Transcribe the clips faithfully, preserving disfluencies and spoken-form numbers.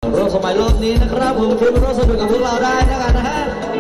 รอบสมัยรอบนี้นะครับผมคือร่วมสนุกกับพวกเราได้นะกันนะฮะ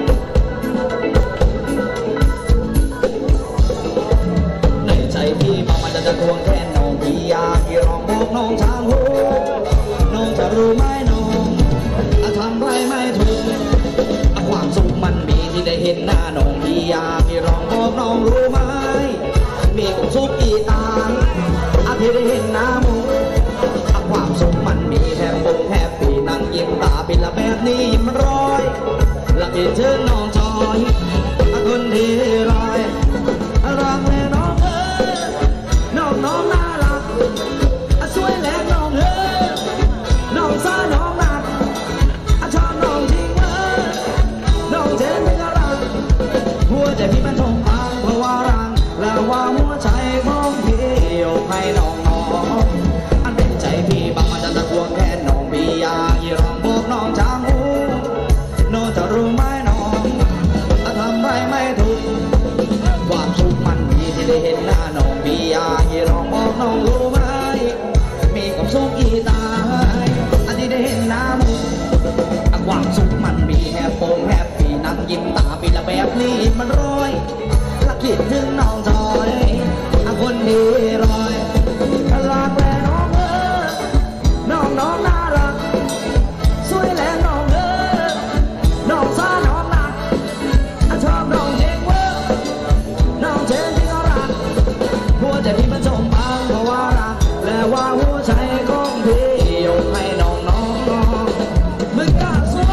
ในใจพี่บางมันจะจะทวงแทนน้องพี่อยากที่ร้องบอกน้องทางหูน้องจะรู้ไหมน้องทำไรไม่ถูกความสุขมันมีที่ได้เห็นหน้าน้องพี่อยากที่ร้องบอกน้องรู้ไหมมีความสุขกี่ตาอาที่ได้เห็นหน้ามึงความสุขมันมีแฮปปี้แฮปปี้นั่งยิ้มตาปิดละแบบนี้ยิ้มร้อยละคิดถึงน้องจอยคนที่รอยรักแม่น้องเอ๋ยน้องน้องน่ารักสวยแหลกน้องเอ๋ยน้องสาวน้องรักชอบน้องจริงเอ๋ยน้องเจนเป็นรักหัวใจพี่มันทงพังเพราะว่ารังแล้วว่าหัวใจของพี่ยกให้น้องน้องพี่บางมันจะตะกวงแค่น้องพี่อยากที่ร้องบอกน้องจางหูน้องจะรู้ไหมน้องทำไรไม่ถูกความสุขมันมีที่ได้เห็นหน้าน้องพี่อยากที่ร้องบอกน้องรู้ไหมมีความสุขกี่ตายอันที่ได้เห็นหน้ามึงความสุขมันมีแฮปปี้แฮปปี้นั่งยิ้มตาปิดละแบบนี้มันร้อยละคิดถึงน้องจอยคนดีรอยรักแล้น้องน้องน้องน่ารักสวยแหลกน้องเอ๋ยน้องสาวน้องรักชอบน้องเจงเว้ยน้องเจงที่เขารักหัวใจพี่มันจมบางเพราะว่ารักและว่าหัวใจของพี่ยกให้น้องน้องมึงกล้าสู้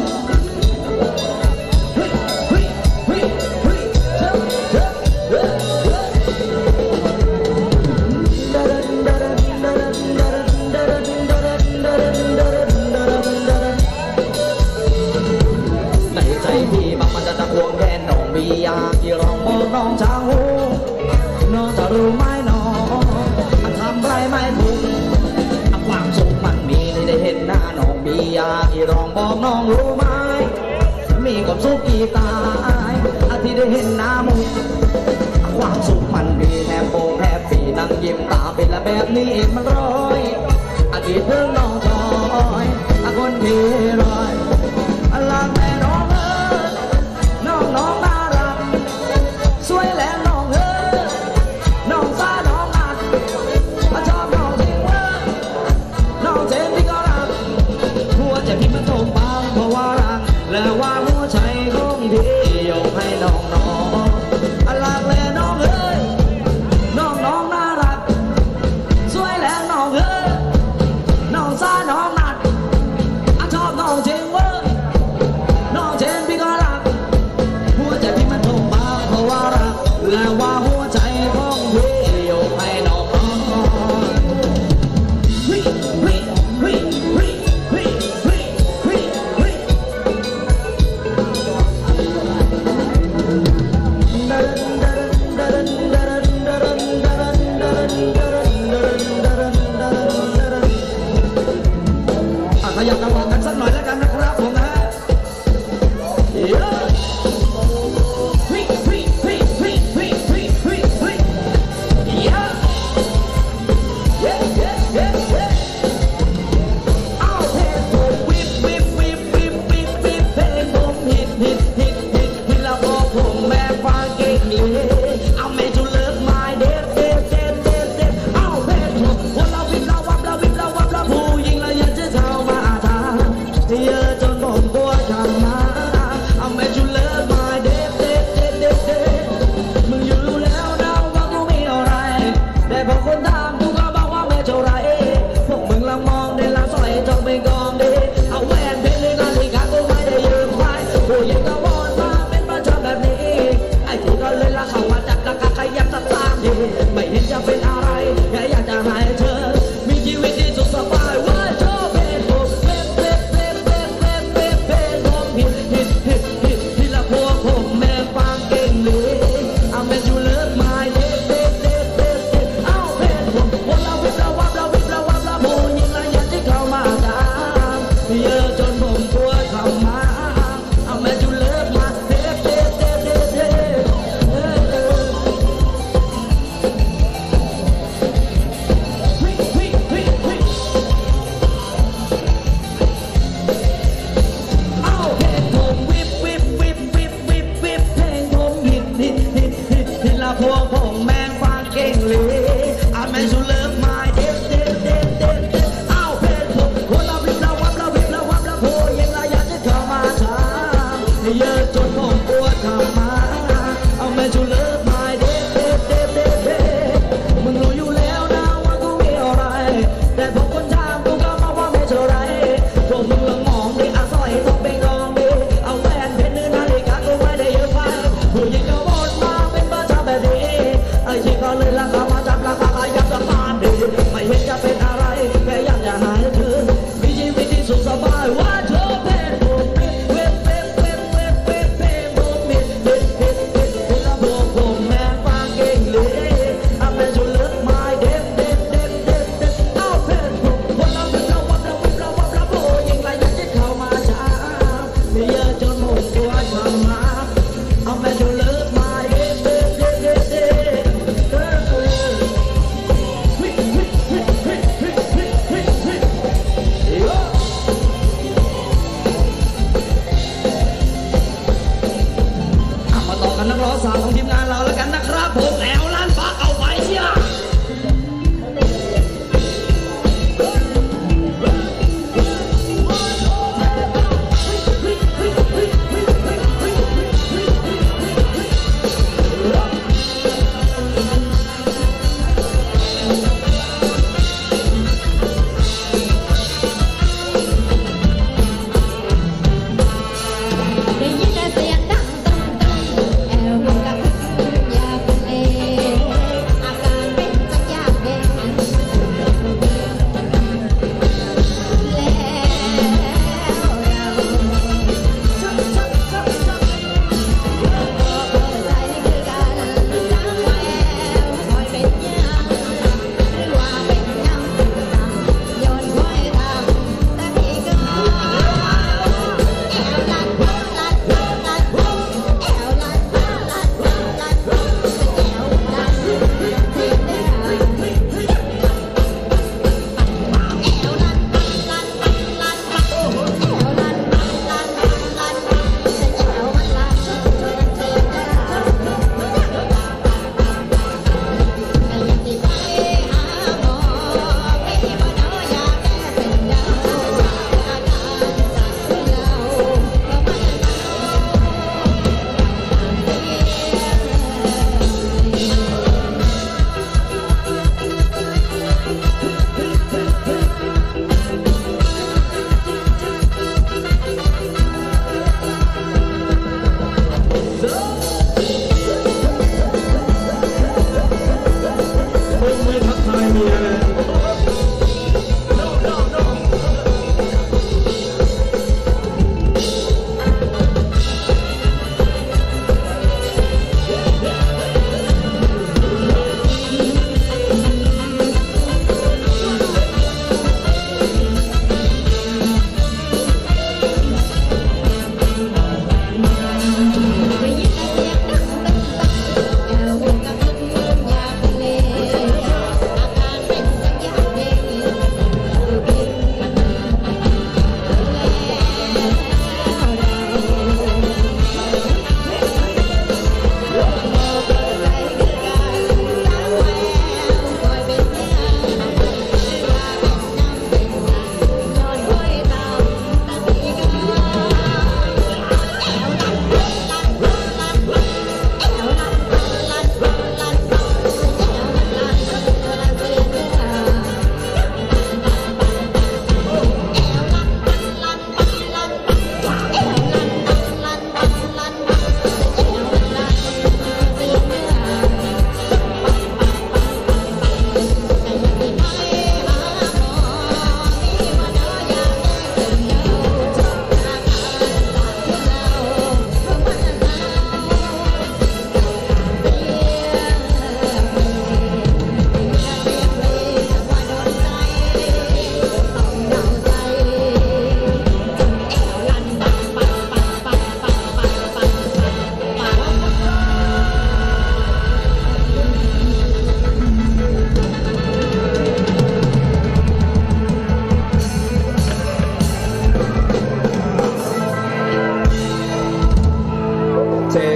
เฮ้ยเฮ้ยเฮ้ยเฮ้ยเฮ้ยเฮ้ยเฮ้ยอยากที่ร้องบอกน้องจางหูน้องจะรู้ไหมน้องทำไรไม่ถูกความสุขมันมีที่ได้เห็นหน้าน้องพี่อยากที่ร้องบอกน้องรู้ไหมมีความสุขกี่ตายที่ได้เห็นหน้ามึงความสุขมันมีแฮปปี้แฮปปี้นั่งยิ้มตาเป็นละแบบนี้มันร้อยอาทิตย์เพิ่งน้องจอยคนที่รอยรักแม่น้องเอ๋ยน้องน้องน่ารักสวยแหลมน้องเอ๋ยน้องสาวน้องรักชอบน้องจริงเว้ยน้องเจนที่ก็รักหัวใจพี่มันตรงบางเพราะว่ารักและว่าหัวใจของพี่ยกให้น้องน้องรักแล้น้องเอ๋ยน้องน้องน่ารักสวยแหลมน้องเอ๋ยน้องสาวน้องรักชอบน้องจริงเว้ยน้องเจนพี่ก็รักหัวใจพี่มันทุ่มบางเพราะว่ารักและว่าหัวใจของพี่ยกให้น้องน้องเฮ้ยเฮ้ยเฮ้ยเฮ้ยเฮ้ยเฮ้ยเฮ้ยเฮ้ยขยับกระบอกกันสักหน่อยแล้วกันนะครับผมนะYeah.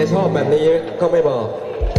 ชอบแบบนี้ก็ไม่บอก